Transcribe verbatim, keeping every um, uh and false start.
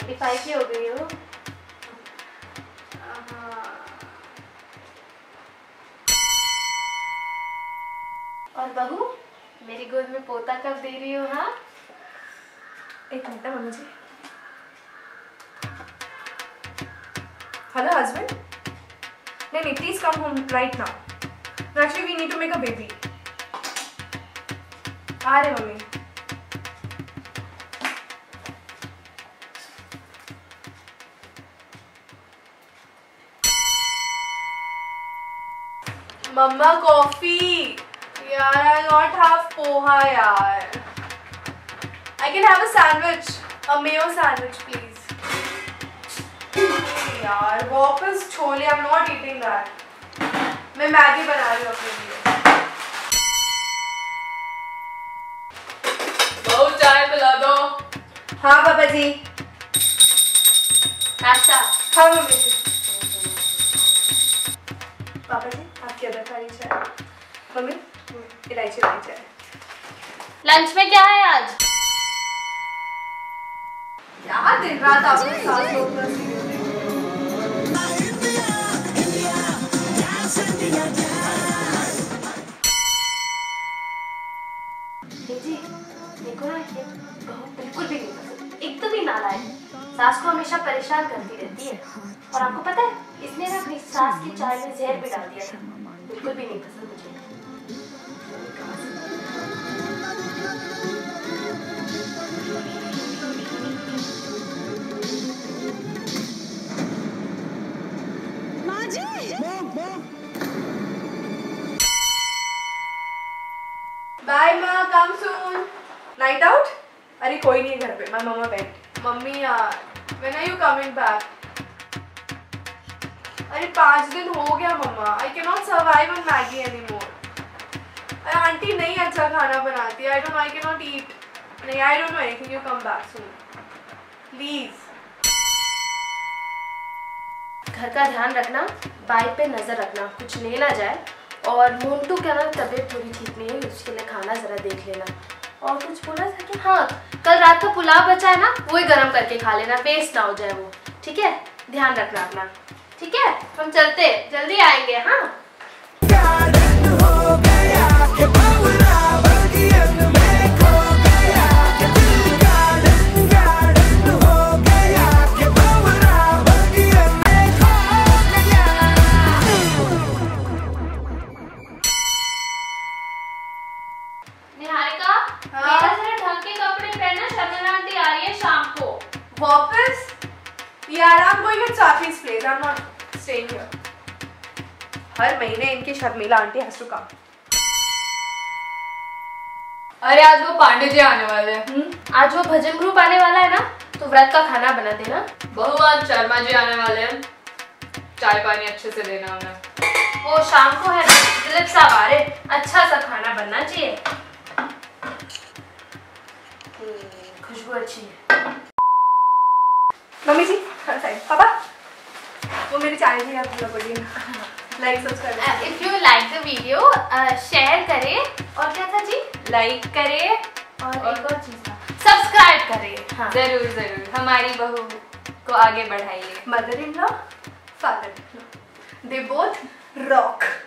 Twenty five की हो गई हो। और बहू, मेरी गोद में पोता कब दे रही हो? हाँ, एक minute mummy ji. Hello husband. नहीं नहीं, please come home right now. Actually we need to make a baby. आ रहे मम्मी। मम्मा कॉफी। यार आई नॉट हैव पोहा यार। I can have a sandwich, a mayo sandwich please. यार वापस छोले, I'm not eating that. मैं मैगी बना रही हूँ अपने लिए। बहू चाय पिला दो। हाँ पापा जी। नाश्ता। हाँ मम्मी जी। पापा जी आपकी अदरक वाली चाय। मम्मी इलायची वाली चाय। लंच में क्या है आज? यार दिन रात आपके साथ लोग बस जी देखो ना, ये बहू बिल्कुल भी नहीं पसंद, एक तो भी नालायक, सास को हमेशा परेशान करती रहती है। और आपको पता है, इसने ना अपनी सास की चाय में जहर भी डाल दिया था। बिल्कुल भी नहीं पसंद मुझे। बाय माँ, कम सून। Night out? अरे कोई नहीं है घर पे, माय मम्मा बेड। मम्मी यार, when are you coming back? अरे पाँच दिन हो गया mamma. I cannot survive on Maggie anymore. अरे आंटी नहीं अच्छा खाना बनाती है। I don't know, I cannot eat. नहीं, I don't know anything. You come back soon. Please. घर का ध्यान रखना, बाइक पे नजर रखना, कुछ ले ना जाए। और मोन्टू क्या ना तबीयत थोड़ी ठीक नहीं है, उसके लिए खाना जरा देख लेना। और कुछ बोला था कि हाँ, कल रात का पुलाव बचा है ना, वही गरम करके खा लेना, वेस्ट ना हो जाए वो। ठीक है, ध्यान रखना अपना। ठीक है, हम चलते, जल्दी आएंगे। हाँ निहारिका, मेरा जरा ढंग के कपड़े पहनना, शर्मिला आंटी आ रही है शाम को। वापस? यार I'm going at Safi's place. I'm not staying here. हर महीने इनकी Sharmila aunty has to come. अरे आज वो पांडे जी आने वाले हैं। आज वो भजन ग्रुप आने वाला है ना, तो व्रत का खाना बना देना। बहू आज शर्मा जी आने वाले हैं, चाय पानी अच्छे से देना उन्हें। वो शाम को है, दिलीप साहब आ रहे, अच्छा सा खाना बनना चाहिए। खुशबू अच्छी है। Mummy ji side. पापा वो मेरी चाय भी आप पूरा पढ़िए। Like subscribe. If you like the video, share करें, और क्या था जी, लाइक करे और, और एक और चीज था, सब्सक्राइब करें। हाँ जरूर जरूर, हमारी बहू को आगे बढ़ाइए। Mother-in-law, father-in-law. They both rock.